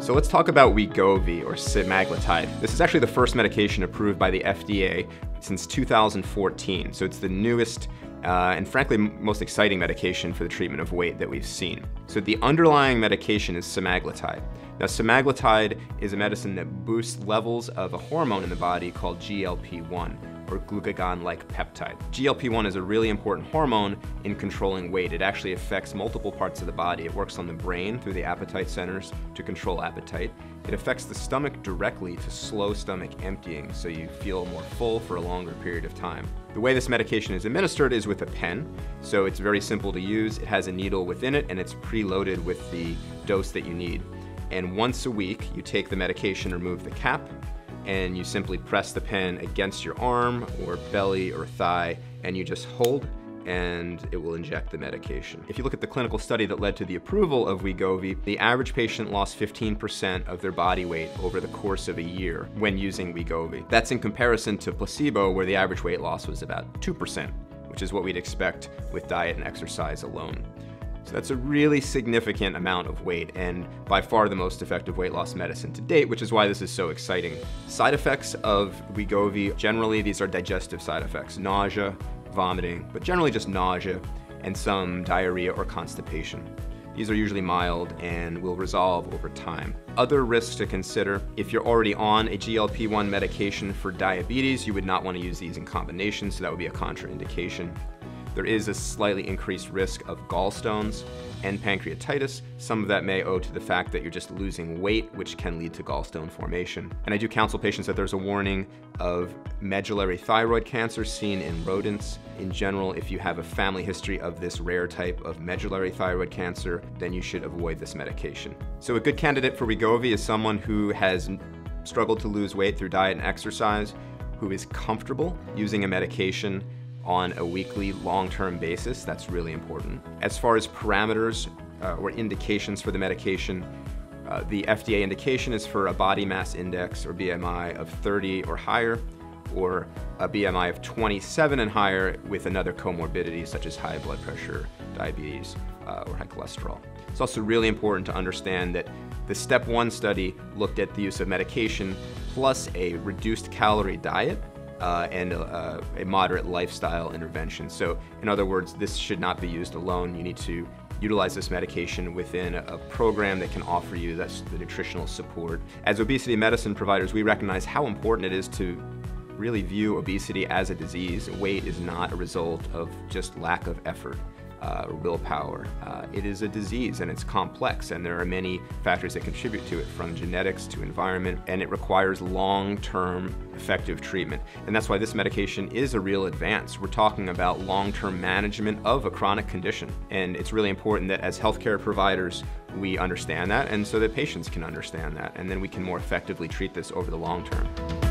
So let's talk about Wegovy, or semaglutide. This is actually the first medication approved by the FDA since 2014. So it's the newest and frankly most exciting medication for the treatment of weight that we've seen. So the underlying medication is semaglutide. Now semaglutide is a medicine that boosts levels of a hormone in the body called GLP-1, or glucagon-like peptide. GLP-1 is a really important hormone in controlling weight. It actually affects multiple parts of the body. It works on the brain through the appetite centers to control appetite. It affects the stomach directly to slow stomach emptying, so you feel more full for a longer period of time. The way this medication is administered is with a pen, so it's very simple to use. It has a needle within it, and it's preloaded with the dose that you need. And once a week, you take the medication, remove the cap, and you simply press the pen against your arm or belly or thigh, and you just hold, and it will inject the medication. If you look at the clinical study that led to the approval of Wegovy, the average patient lost 15% of their body weight over the course of a year when using Wegovy. That's in comparison to placebo, where the average weight loss was about 2%, which is what we'd expect with diet and exercise alone. So that's a really significant amount of weight, and by far the most effective weight loss medicine to date, which is why this is so exciting. Side effects of Wegovy, generally these are digestive side effects: nausea, vomiting, but generally just nausea, and some diarrhea or constipation. These are usually mild and will resolve over time. Other risks to consider: if you're already on a GLP-1 medication for diabetes, you would not want to use these in combination, so that would be a contraindication. There is a slightly increased risk of gallstones and pancreatitis. Some of that may owe to the fact that you're just losing weight, which can lead to gallstone formation. And I do counsel patients that there's a warning of medullary thyroid cancer seen in rodents. In general, if you have a family history of this rare type of medullary thyroid cancer, then you should avoid this medication. So a good candidate for Wegovy is someone who has struggled to lose weight through diet and exercise, who is comfortable using a medication on a weekly, long-term basis. That's really important. As far as parameters or indications for the medication, the FDA indication is for a body mass index, or BMI, of 30 or higher, or a BMI of 27 and higher with another comorbidity such as high blood pressure, diabetes, or high cholesterol. It's also really important to understand that the Step 1 study looked at the use of medication plus a reduced calorie diet and a moderate lifestyle intervention. So in other words, this should not be used alone. You need to utilize this medication within a program that can offer you the nutritional support. As obesity medicine providers, we recognize how important it is to really view obesity as a disease. Weight is not a result of just lack of effort or willpower. It is a disease, and it's complex, and there are many factors that contribute to it, from genetics to environment, and it requires long-term effective treatment. And that's why this medication is a real advance. We're talking about long-term management of a chronic condition, and it's really important that as healthcare providers we understand that, and so that patients can understand that, and then we can more effectively treat this over the long term.